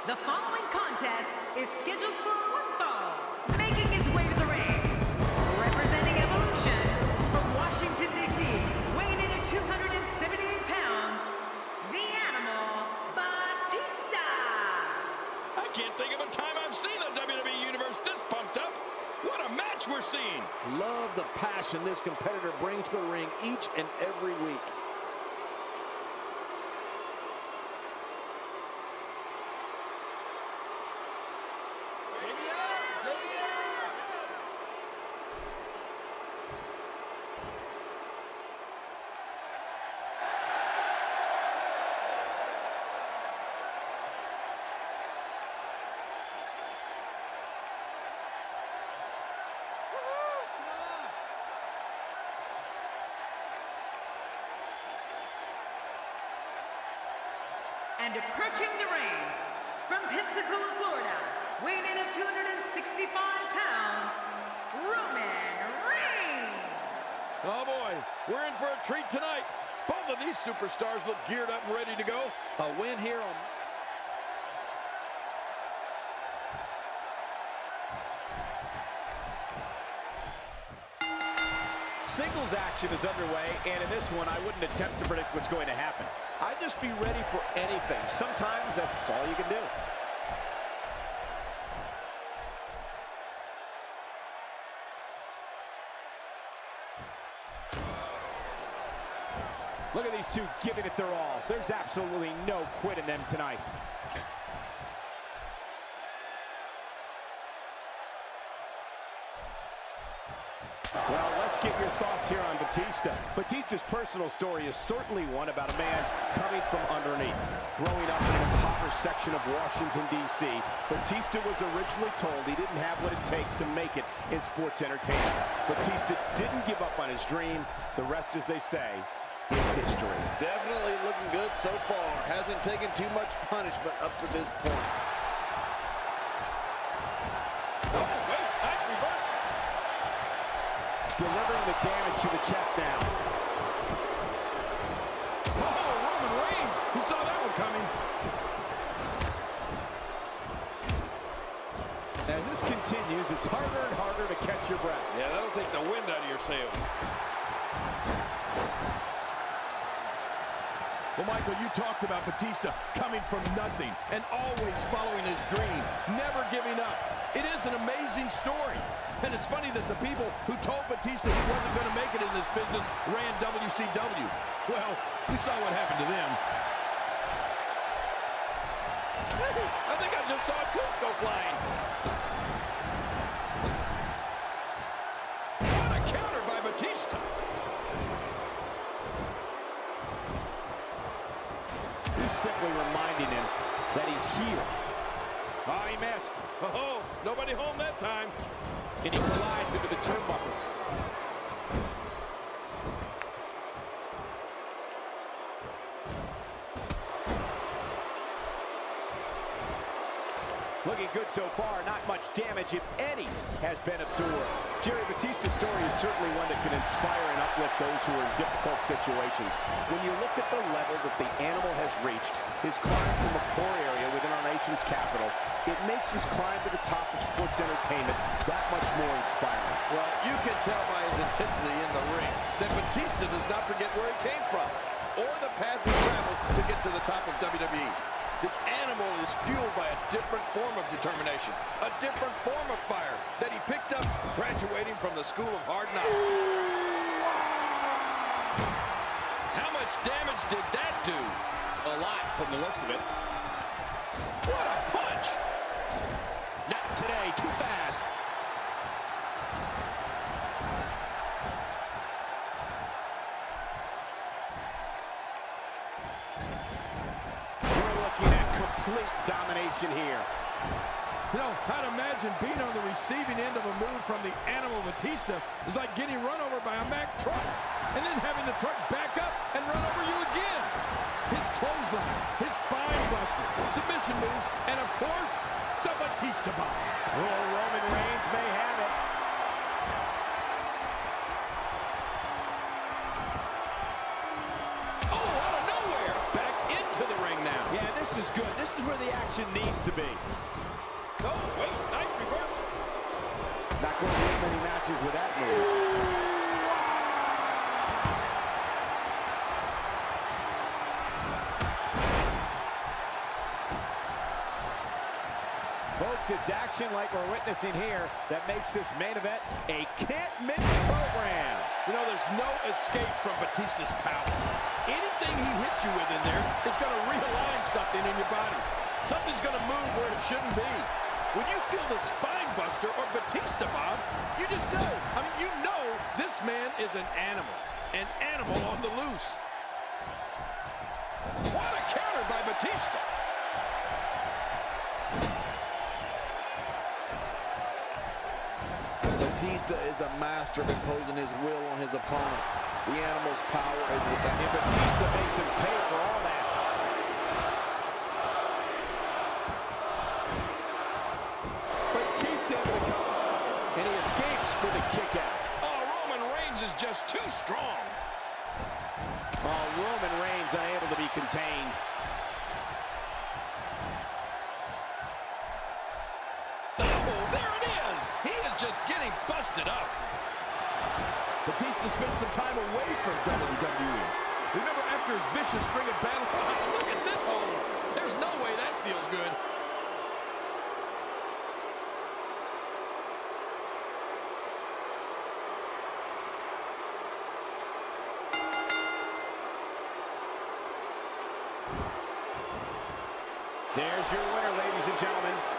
The following contest is scheduled for one fall. Making his way to the ring, representing Evolution from Washington, D.C., weighing in at 278 pounds, the Animal, Batista. I can't think of a time I've seen the WWE Universe this pumped up. What a match we're seeing. Love the passion this competitor brings to the ring each and every week. And approaching the ring, from Pensacola, Florida, weighing in at 265 pounds, Roman Reigns. Oh boy, we're in for a treat tonight. Both of these superstars look geared up and ready to go. A win here on... Singles action is underway, and in this one, I wouldn't attempt to predict what's going to happen. I'd just be ready for anything. Sometimes that's all you can do. Look at these two giving it their all. There's absolutely no quit in them tonight. Well, let's get your thoughts here on Batista. Batista's personal story is certainly one about a man coming from underneath. Growing up in an impoverished section of Washington, D.C., Batista was originally told he didn't have what it takes to make it in sports entertainment. Batista didn't give up on his dream. The rest, as they say, is history. Definitely looking good so far. Hasn't taken too much punishment up to this point. Delivering the damage to the chest now. Oh, Roman Reigns! He saw that one coming. As this continues, it's harder and harder to catch your breath. Yeah, that'll take the wind out of your sails. Well, Michael, you talked about Batista coming from nothing and always following his dream, never giving up. It is an amazing story. And it's funny that the people who told Batista he wasn't going to make it in this business ran WCW. Well, we saw what happened to them. Hey, I think I just saw a tooth go flying. What a counter by Batista. He's simply reminding him that he's here. Oh, he missed. Oh, nobody home that time. And he collides into the turnbuckles. Looking good so far. Not much damage, if any, has been absorbed. Jerry, Batista's story is certainly one that can inspire and uplift those who are in difficult situations. When you look at the level that the Animal has reached, his climb from the poor area within our nation's capital, it makes his climb to the top of sports entertainment that much more inspiring. Well, you can tell by his intensity in the ring that Batista does not forget where he came from or the path he traveled to get to the top of WWE. The Animal is fueled by a different form of determination, a different form of fire that he picked up graduating from the School of Hard Knocks. How much damage did that do? A lot from the looks of it. What a punch! Not today, too fast. We're looking at complete domination here. You know, I'd imagine being on the receiving end of a move from the Animal Batista is like getting run over by a Mack truck and then having the truck back up and run over you again. His clothesline, his spine buster, submission moves, and of course, the Batista bomb. Oh, Roman Reigns may have it. Oh, out of nowhere. Back into the ring now. Yeah, this is good. This is where the action needs to be. Oh, wait, nice reversal. Not going to win many matches with that move. Folks, it's action like we're witnessing here that makes this main event a can't-miss program. You know, there's no escape from Batista's power. Anything he hits you with in there is going to realign something in your body. Something's going to move where it shouldn't be. When you feel the spine buster or Batista Bob, you just know. I mean, you know this man is an animal on the loose. What a counter by Batista. Batista is a master of imposing his will on his opponents. The Animal's power is within him. Batista makes him pay for all that. Batista able to come, and he escapes with a kick out. Oh, Roman Reigns is just too strong. Oh, Roman Reigns unable to be contained. Just getting busted up. Batista spent some time away from WWE. Remember after his vicious string of battles? Wow, look at this hole. There's no way that feels good. There's your winner, ladies and gentlemen.